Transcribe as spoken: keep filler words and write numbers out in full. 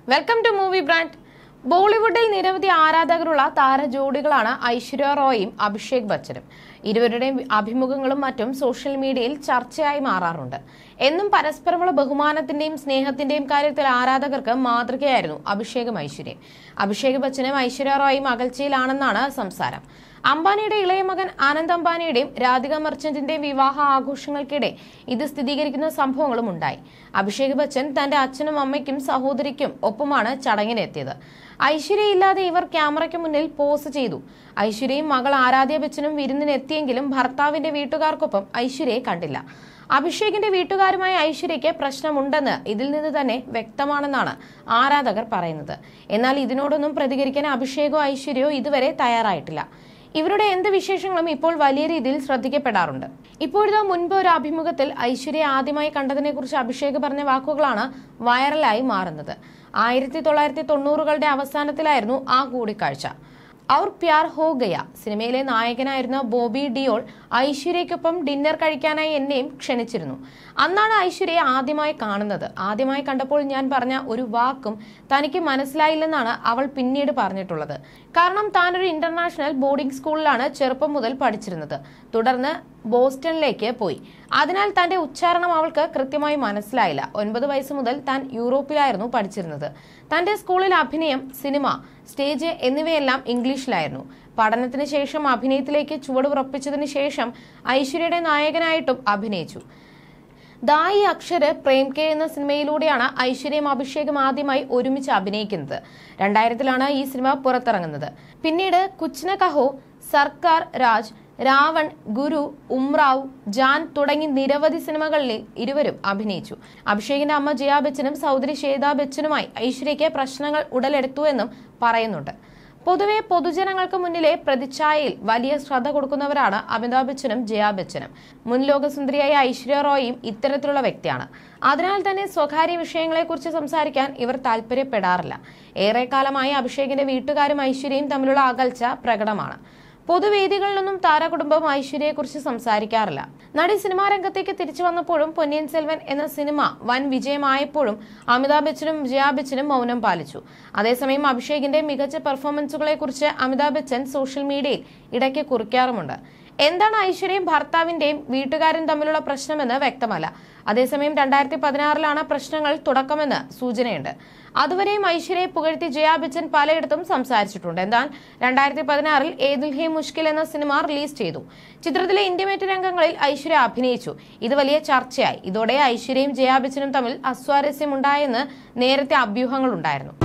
Welcome to movie brand. ബോളിവുഡിൽ നിരവധി ആരാധകരുള്ള താരജോഡികളാണ് ഐശ്വര്യ റോയും അഭിഷേക് ബച്ചനും. ഇരുവരുടെയും അഭിമുഖങ്ങളും മറ്റും സോഷ്യൽ മീഡിയയിൽ ചർച്ചയായി മാറാറുണ്ട്. എന്നും പരസ്പരമുള്ള ബഹുമാനത്തിന്റെയും സ്നേഹത്തിന്റെയും കാര്യത്തിൽ ആരാധകർക്ക് മാതൃകയായിരുന്നു അഭിഷേകും ഐശ്വര്യയും. അഭിഷേക് ബച്ചനും ഐശ്വര്യ റോയും അകൽച്ചയിലാണെന്നാണ് സംസാരം. അംബാനിയുടെ ഇളയ മകൻ ആനന്ദ് അംബാനിയുടെയും രാധിക മർച്ചന്റിന്റെയും വിവാഹ ആഘോഷങ്ങൾക്കിടെ ഇത് സ്ഥിരീകരിക്കുന്ന സംഭവങ്ങളും ഉണ്ടായി. അഭിഷേക് ബച്ചൻ തന്റെ അച്ഛനും അമ്മയ്ക്കും സഹോദരിക്കും ഒപ്പമാണ് ചടങ്ങിനെത്തിയത്. ഐശ്വര്യയില്ലാതെ ഇവർ ക്യാമറയ്ക്ക് മുന്നിൽ പോസ് ചെയ്തു. ഐശ്വര്യയും മകൾ ആരാധ്യ ബച്ചനും വിരുന്നിനെത്തിയെങ്കിലും ഭർത്താവിന്റെ വീട്ടുകാർക്കൊപ്പം ഐശ്വര്യയെ കണ്ടില്ല. അഭിഷേകിന്റെ വീട്ടുകാരുമായി ഐശ്വര്യയ്ക്ക് പ്രശ്നമുണ്ടെന്ന് ഇതിൽ നിന്ന് തന്നെ വ്യക്തമാണെന്നാണ് ആരാധകർ പറയുന്നത്. എന്നാൽ ഇതിനോടൊന്നും പ്രതികരിക്കാൻ അഭിഷേകോ ഐശ്വര്യയോ ഇതുവരെ തയ്യാറായിട്ടില്ല. ഇവരുടെ എന്ത് വിശേഷങ്ങളും ഇപ്പോൾ വലിയ രീതിയിൽ ശ്രദ്ധിക്കപ്പെടാറുണ്ട്. ഇപ്പോഴത്തെ മുൻപ് ഒരു അഭിമുഖത്തിൽ ഐശ്വര്യ ആദ്യമായി കണ്ടതിനെ കുറിച്ച് അഭിഷേക് പറഞ്ഞ വാക്കുകളാണ് വൈറലായി മാറുന്നത്. ആയിരത്തി തൊള്ളായിരത്തി തൊണ്ണൂറുകളുടെ അവസാനത്തിലായിരുന്നു ആ കൂടിക്കാഴ്ച. ഔർ പ്യാർ ഹോ ഗയ സിനിമയിലെ നായകനായിരുന്ന ബോബി ഡിയോൾ ഐശ്വര്യയ്ക്കൊപ്പം ഡിന്നർ കഴിക്കാനായി എന്നെയും ക്ഷണിച്ചിരുന്നു. അന്നാണ് ഐശ്വര്യയെ ആദ്യമായി കാണുന്നത്. ആദ്യമായി കണ്ടപ്പോൾ ഞാൻ പറഞ്ഞ ഒരു വാക്കും തനിക്ക് മനസ്സിലായില്ലെന്നാണ് അവൾ പിന്നീട് പറഞ്ഞിട്ടുള്ളത്. കാരണം താനൊരു ഇന്റർനാഷണൽ ബോർഡിംഗ് സ്കൂളിലാണ് ചെറുപ്പം മുതൽ പഠിച്ചിരുന്നത്. തുടർന്ന് ബോസ്റ്റണിലേക്ക് പോയി. അതിനാൽ തന്റെ ഉച്ചാരണം അവൾക്ക് കൃത്യമായി മനസ്സിലായില്ല. ഒൻപത് വയസ്സ് മുതൽ താൻ യൂറോപ്പിലായിരുന്നു പഠിച്ചിരുന്നത്. തന്റെ സ്കൂളിൽ അഭിനയം, സിനിമ, സ്റ്റേജ് എന്നിവയെല്ലാം ഇംഗ്ലീഷിലായിരുന്നു. പഠനത്തിന് ശേഷം അഭിനയത്തിലേക്ക് ചുവടുറപ്പിച്ചതിന് ശേഷം ഐശ്വര്യയുടെ നായകനായിട്ടും അഭിനയിച്ചു. ദായി അക്ഷര് പ്രേം കെ എന്ന സിനിമയിലൂടെയാണ് ഐശ്വര്യയും അഭിഷേകും ആദ്യമായി ഒരുമിച്ച് അഭിനയിക്കുന്നത്. രണ്ടായിരത്തിലാണ് ഈ സിനിമ പുറത്തിറങ്ങുന്നത്. പിന്നീട് കുച്ച് ന കഹോ, സർക്കാർ രാജ്, രാവൺ, ഗുരു, ഉമ്രാവ്, ജാൻ തുടങ്ങി നിരവധി സിനിമകളിൽ ഇരുവരും അഭിനയിച്ചു. അഭിഷേകിന്റെ അമ്മ ജയ ബച്ചനും സഹോദരി ശ്വേതാ ബച്ചനുമായി ഐശ്വര്യയ്ക്ക് പ്രശ്നങ്ങൾ ഉടലെടുത്തു എന്നും പറയുന്നുണ്ട്. പൊതുവെ പൊതുജനങ്ങൾക്ക് മുന്നിലെ പ്രതിച്ഛായയിൽ വലിയ ശ്രദ്ധ കൊടുക്കുന്നവരാണ് അമിതാഭ് ബച്ചനും ജയ ബച്ചനും. മുൻ ലോകസുന്ദരിയായ ഐശ്വര്യ റോയും ഇത്തരത്തിലുള്ള വ്യക്തിയാണ്. അതിനാൽ തന്നെ സ്വകാര്യ വിഷയങ്ങളെക്കുറിച്ച് സംസാരിക്കാൻ ഇവർ താല്പര്യപ്പെടാറില്ല. ഏറെക്കാലമായി അഭിഷേകിന്റെ വീട്ടുകാരും ഐശ്വര്യയും തമ്മിലുള്ള അകൽച്ച പ്രകടമാണ്. പൊതുവേദികളിലൊന്നും താരകുടുംബം ഐശ്വര്യയെക്കുറിച്ച് സംസാരിക്കാറില്ല. നടി സിനിമാ രംഗത്തേക്ക് തിരിച്ചു വന്നപ്പോഴും പൊന്നിയിൻ സെൽവൻ എന്ന സിനിമ വൻ വിജയമായപ്പോഴും അമിതാഭ് ബച്ചനും ജയ ബച്ചനും മൗനം പാലിച്ചു. അതേസമയം അഭിഷേകിന്റെ മികച്ച പെർഫോമൻസുകളെ കുറിച്ച് അമിതാഭ് ബച്ചൻ സോഷ്യൽ മീഡിയയിൽ ഇടയ്ക്ക് കുറിക്കാറുമുണ്ട്. എന്താണ് ഐശ്വര്യയും ഭർത്താവിന്റെയും വീട്ടുകാരും തമ്മിലുള്ള പ്രശ്നമെന്ന് വ്യക്തമല്ല. അതേസമയം രണ്ടായിരത്തി പതിനാറിലാണ് പ്രശ്നങ്ങൾ തുടക്കമെന്ന് സൂചനയുണ്ട്. അതുവരെയും ഐശ്വര്യയെ പുകഴ്ത്തി ജയ ബച്ചൻ പലയിടത്തും സംസാരിച്ചിട്ടുണ്ട്. എന്നാൽ രണ്ടായിരത്തി പതിനാറിൽ ഏ ദിൽ ഹേ മുഷ്കിൽ എന്ന സിനിമ റിലീസ് ചെയ്തു. ചിത്രത്തിലെ ഇന്റിമേറ്റ് രംഗങ്ങളിൽ ഐശ്വര്യ അഭിനയിച്ചു. ഇത് വലിയ ചർച്ചയായി. ഇതോടെ ഐശ്വര്യയും ജയ ബച്ചനും തമ്മിൽ അസ്വാരസ്യമുണ്ടായെന്ന് നേരത്തെ അഭ്യൂഹങ്ങളുണ്ടായിരുന്നു.